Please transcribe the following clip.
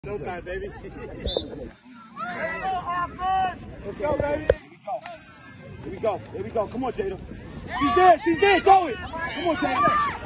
Showtime, baby. Let's go, baby. Here we go. Here we go. Come on, Jaida. She's there. She's there. Throw it. Come on, Jaida.